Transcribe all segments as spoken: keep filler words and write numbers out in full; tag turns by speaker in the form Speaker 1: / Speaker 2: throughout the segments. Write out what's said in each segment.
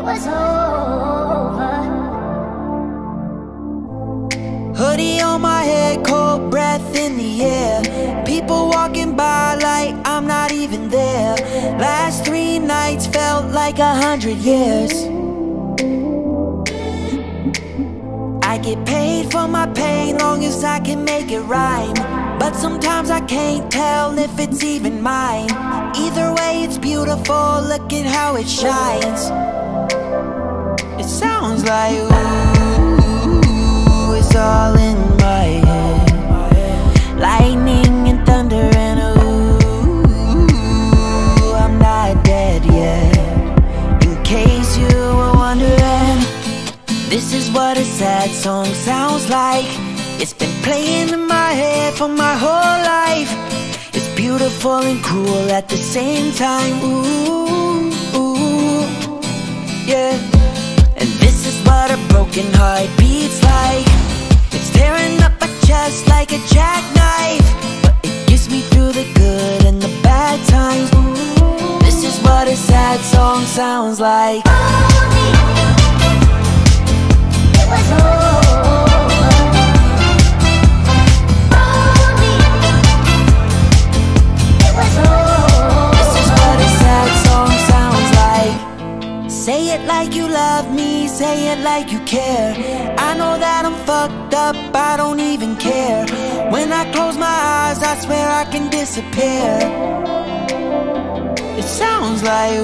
Speaker 1: was over.
Speaker 2: Hoodie on my head, cold breath in the air. People walking by like I'm not even there. Last three nights felt like a hundred years. I get paid for my pain, long as I can make it rhyme. But sometimes I can't tell if it's even mine. Either way it's beautiful, look at how it shines. It sounds like ooh, it's all in my head. Lightning and thunder and ooh, I'm not dead yet. In case you were wondering, this is what a sad song sounds like. It's been playing in my head for my whole life. It's beautiful and cruel at the same time. Ooh, ooh, yeah. And this is what a broken heart beats like. It's tearing up my chest like a jackknife, but it gets me through the good and the bad times. Ooh, this is what a sad song sounds like.
Speaker 1: It was over.
Speaker 2: Say it like you love me, say it like you care. I know that I'm fucked up, I don't even care. When I close my eyes, I swear I can disappear. It sounds like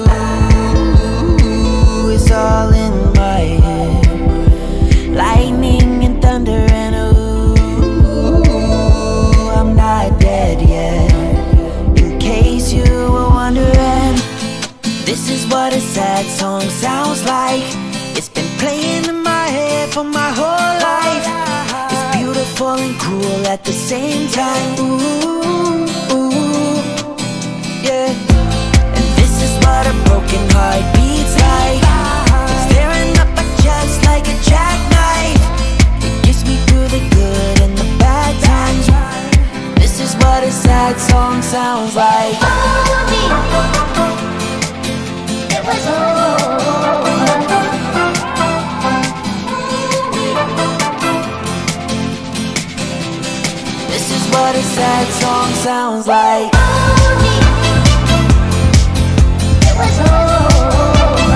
Speaker 2: ooh, it's all in my head. Lightning and thunder and ooh, I'm not dead yet. In case you were wondering, this is what a sad song sounds like. It's been playing in my head for my whole life. It's beautiful and cruel at the same time. Ooh, ooh, yeah. And this is what a broken heart beats like. It's tearing up my chest like a jackknife. It gets me through the good and the bad times. This is what a sad song sounds like.
Speaker 1: It was over.
Speaker 2: This is what a sad song sounds like.
Speaker 1: It was over.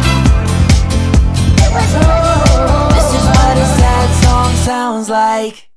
Speaker 1: It was over.
Speaker 2: This is what a sad song sounds like.